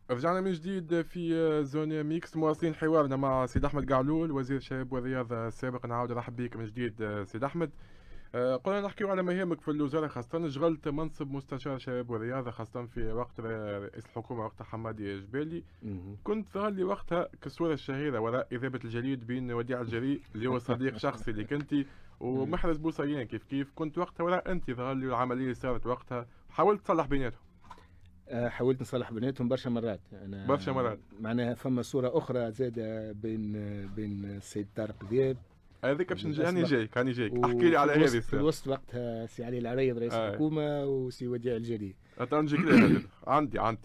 رجعنا من جديد في زون ميكس، مواصلين حوارنا مع سيد أحمد قعلول وزير الشباب والرياضة السابق. نعاود نرحب بك من جديد سيد أحمد. قلنا نحكيو على مهامك في الوزارة، خاصة شغلت منصب مستشار شباب والرياضة، خاصة في وقت رئيس الحكومة وقتها حمادي جبالي. كنت ظهر لي وقتها كالصورة الشهيرة وراء إذابة الجليد بين وديع الجري اللي هو صديق شخصي اللي كنتي ومحرز بوصيان، كيف كنت وقتها وراء أنت، ظهر لي العملية اللي صارت وقتها حاولت تصلح بيناتهم. حاولت نصلح بيناتهم برشا مرات. انا برشا مرات معناها فما صوره اخرى زاده بين السيد طارق ذياب. هذيك باش كاني جايك احكي لي على هذه في الوسط وقتها سي علي العريض رئيس الحكومه وسي وديع الجري. نجيك عندي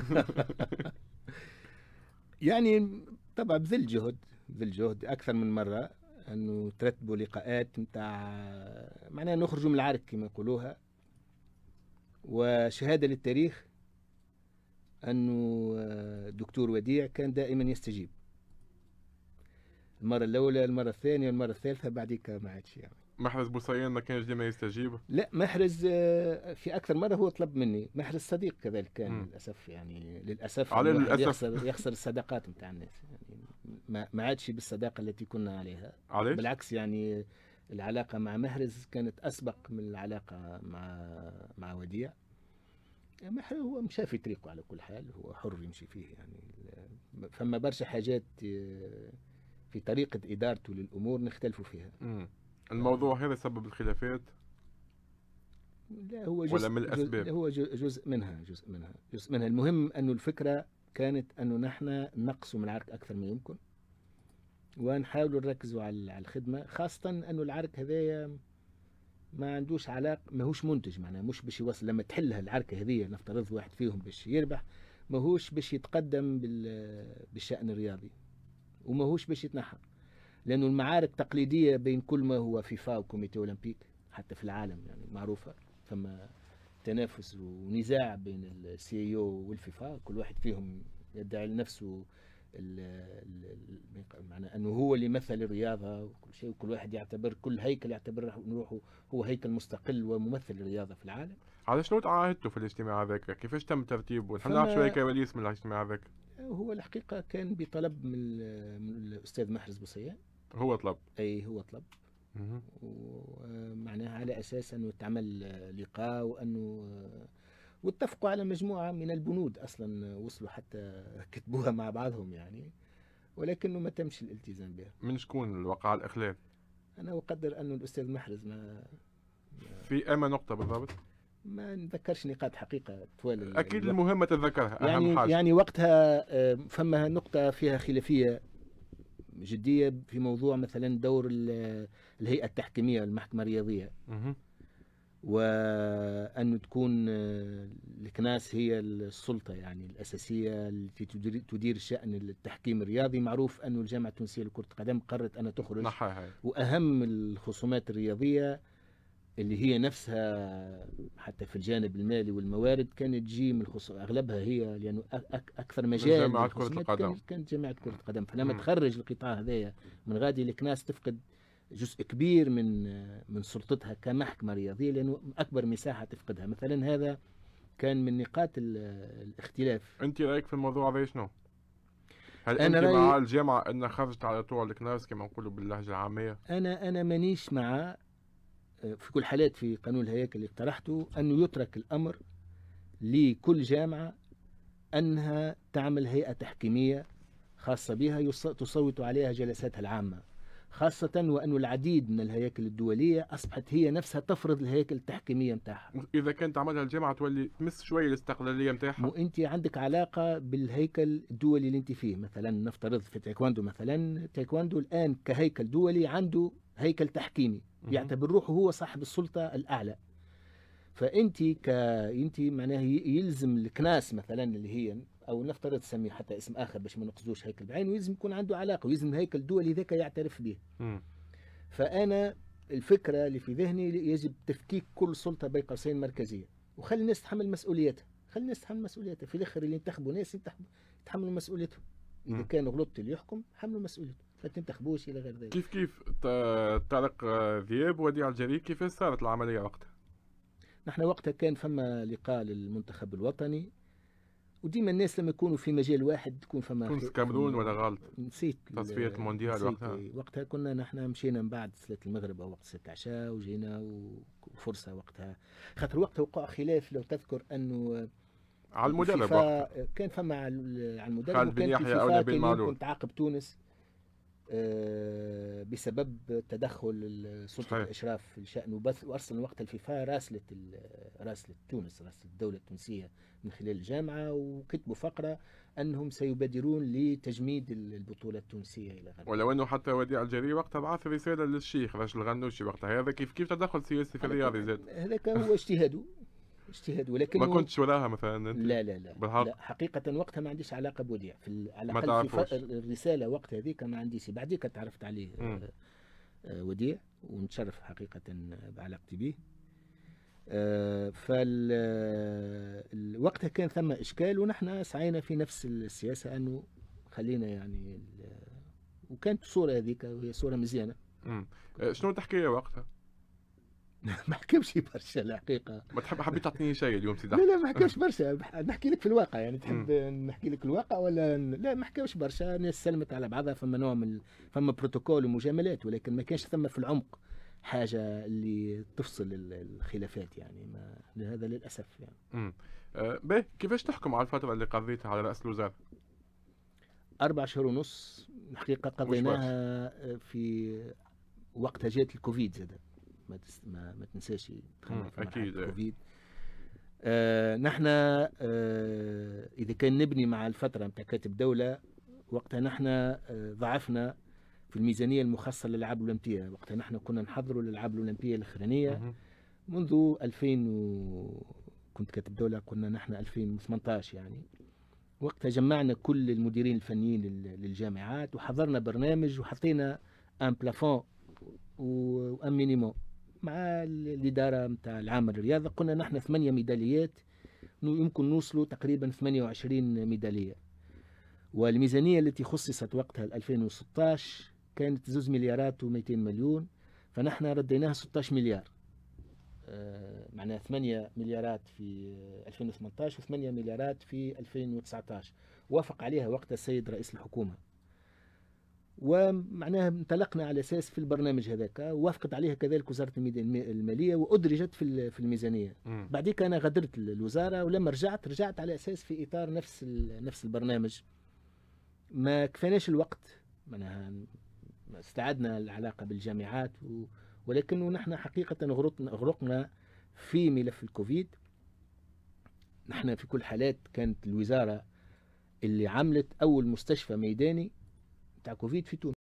يعني طبعا بذل جهد اكثر من مره انه ترتبوا لقاءات نتاع معناها نخرجوا من العرك كما يقولوها. وشهاده للتاريخ أنه الدكتور وديع كان دائما يستجيب. المرة الأولى، المرة الثانية، المرة الثالثة، بعديك ما عادش يعني. محرز بوصيان ما كانش ديما يستجيب؟ لا، محرز في أكثر مرة هو طلب مني. محرز صديق كذلك كان للأسف، يعني للأسف على للأسف يخسر الصداقات نتاع الناس، يعني ما عادش بالصداقة التي كنا عليها. عليش؟ بالعكس، يعني العلاقة مع محرز كانت أسبق من العلاقة مع وديع. محرز هو مشى في طريقه على كل حال، هو حر يمشي فيه. يعني فما برشا حاجات في طريقة إدارته للأمور نختلفوا فيها. الموضوع هذا سبب الخلافات؟ لا، هو ولا من الأسباب؟ هو جزء منها. المهم أنه الفكرة كانت أنه نحن نقصوا من العرك أكثر ما يمكن، ونحاولوا نركزوا على الخدمة، خاصة أنه العرك هذايا ما عندوش علاقة، ماهوش منتج، معناه مش باش يوصل. لما تحلها العركة هذه نفترض واحد فيهم باش يربح، ماهوش باش يتقدم بالشأن الرياضي، وماهوش باش يتنحى، لأنه المعارك تقليدية بين كل ما هو فيفا وكوميتي أولمبيك حتى في العالم يعني معروفة. فما تنافس ونزاع بين السي او والفيفا، كل واحد فيهم يدعي لنفسه معنى أنه هو اللي يمثل الرياضة وكل شيء، وكل واحد يعتبر كل هيكل يعتبر روحه هو هيكل مستقل وممثل الرياضة في العالم. على شنو تعاهدتوا في الاجتماع هذاك؟ كيفاش تم ترتيبه؟ نحن نعرف شوية كواليس من الاجتماع هذاك. هو الحقيقة كان بطلب من الأستاذ محرز بوصيان. هو طلب؟ أي هو طلب. ومعناها على أساس أنه تعمل لقاء، وأنه واتفقوا على مجموعة من البنود أصلا، وصلوا حتى كتبوها مع بعضهم يعني، ولكنه ما تمش الالتزام بها. من شكون الوقع الإخلال؟ أنا أقدر أنه الأستاذ محرز ما في أما نقطة بالضبط؟ ما نذكرش نقاط حقيقة طوال أكيد المهمة تتذكرها، يعني أهم حاجة. يعني وقتها فما نقطة فيها خلافية جدية في موضوع مثلا دور الهيئة التحكيمية المحكمة الرياضية، وأن تكون الكناس هي السلطة يعني الأساسية التي تدير شأن التحكيم الرياضي. معروف أن الجامعة التونسية لكرة القدم قررت أن تخرج، وأهم الخصومات الرياضية اللي هي نفسها حتى في الجانب المالي والموارد كانت تجي من أغلبها هي، لأنه أكثر مجال جامعة كرة القدم كانت جامعة كرة القدم. فلما تخرج القطاع هذايا من غادي الكناس تفقد جزء كبير من سلطتها كمحكمة رياضية، لأنه أكبر مساحة تفقدها. مثلا هذا كان من نقاط الاختلاف. أنت رأيك في الموضوع هذا شنو؟ هل أنت مع الجامعة أنها خرجت على طول الكناس كما نقولوا باللهجة العامية؟ أنا مانيش مع. في كل حالات في قانون الهياكل اللي اقترحته أنه يترك الأمر لكل جامعة أنها تعمل هيئة تحكيمية خاصة بها تصوت عليها جلساتها العامة، خاصة وأن العديد من الهياكل الدولية أصبحت هي نفسها تفرض الهياكل التحكيمية متاعها. إذا كانت عملها الجامعة تولي تمس شوية الاستقلالية متاعها. وأنت عندك علاقة بالهيكل الدولي اللي أنت فيه. مثلا نفترض في تايكواندو، مثلا تايكواندو الآن كهيكل دولي عنده هيكل تحكيمي يعتبر روحه هو صاحب السلطة الأعلى. فأنت أنت معناه يلزم الكناس مثلا اللي هي، أو نفترض تسميه حتى اسم آخر باش ما نقصدوش هيكل بعينه، يلزم يكون عنده علاقة، ويلزم الهيكل الدولي ذاك يعترف به. فأنا الفكرة اللي في ذهني يجب تفكيك كل سلطة بين قوسين مركزية، وخلي الناس تحمل مسؤوليتها. في الآخر اللي ينتخبوا ناس يتحملوا مسؤوليتهم. إذا كان غلطت اللي يحكم حملوا مسؤوليته، ما تنتخبوش إلى غير ذلك. كيف طارق ذياب وديع الجري كيف صارت العملية وقتها؟ نحن وقتها كان فما لقاء للمنتخب الوطني، وديما الناس لما يكونوا في مجال واحد تكون فما تونس كامرون ولا غلط؟ نسيت تصفية المونديال وقتها كنا نحن مشينا من بعد صلاة المغرب أو وقت صلاة العشاء وجينا وفرصة وقتها، خاطر وقتها وقع خلاف لو تذكر أنه على المدرب وقتها كان فما على المدرب، خالد بن يحيى أولى بن معلول كنت تعاقب تونس بسبب تدخل سلطة الإشراف في الشأن وبث، وأرسل وقت الفيفا راسلة تونس، راسلة الدولة التونسية من خلال الجامعة، وكتبوا فقرة أنهم سيبادرون لتجميد البطولة التونسية إلى غيره. ولو أنه حتى وديع الجري وقتها بعث رسالة للشيخ رجل الغنوشي وقتها، هذا كيف تدخل سياسي في الرياضي زاد؟ هذاك هو اجتهاده ولكن ما كنتش وراها مثلا انت؟ لا حقيقة وقتها ما عنديش علاقة بوديع، على الأقل في الرسالة وقت هذيك ما عنديش، بعديك تعرفت عليه وديع ونتشرف حقيقة بعلاقتي به. وقتها كان ثم إشكال ونحن سعينا في نفس السياسة أنه خلينا يعني وكانت الصورة هذيك وهي صورة مزيانة. شنو تحكي وقتها؟ ما حكمش برشا الحقيقة. ما تحب حبيت تعطيني شيء اليوم سيدي؟ لا ما حكمش برشا، نحكي لك في الواقع يعني. تحب نحكي لك الواقع ولا لا؟ ما حكمش برشا، الناس سلمت على بعضها، فما نوع من فما بروتوكول ومجاملات، ولكن ما كانش ثم في العمق حاجة اللي تفصل الخلافات يعني، ما هذا للأسف يعني. باهي، كيفاش تحكم على الفترة اللي قضيتها على رأس الوزارة؟ 4 شهور ونص حقيقة قضيناها في وقتها جات الكوفيد زاد، ما تنساش اكيد الكوفيد. نحن اذا كان نبني مع الفتره نتاع كاتب دوله، وقتها نحن ضعفنا في الميزانيه المخصصه للالعاب الاولمبيه، وقتها نحن كنا نحضروا للالعاب الاولمبيه الاخرانيه منذ 2000 كنت كاتب دوله، قلنا نحن 2018 يعني. وقتها جمعنا كل المديرين الفنيين للجامعات وحضرنا برنامج وحطينا ان بلافون وان مينيموم مع الإدارة متاع العام للرياضة. قلنا نحن 8 ميداليات يمكن نوصلوا تقريبا 28 ميدالية، والميزانية التي خصصت وقتها 2016 كانت 2 مليارات و200 مليون، فنحن رديناها 16 مليار. معناها 8 مليارات في 2018 و8 مليارات في 2019، وافق عليها وقتها السيد رئيس الحكومة، ومعناها انطلقنا على اساس في البرنامج هذاك، وافقت عليها كذلك وزاره الماليه وادرجت في الميزانيه. بعديك انا غادرت الوزاره، ولما رجعت على اساس في اطار نفس البرنامج. ما كفاناش الوقت، معناها استعدنا العلاقه بالجامعات ولكن نحن حقيقه غرقنا في ملف الكوفيد. نحن في كل حالات كانت الوزاره اللي عملت اول مستشفى ميداني تاع كوفيد في تونس.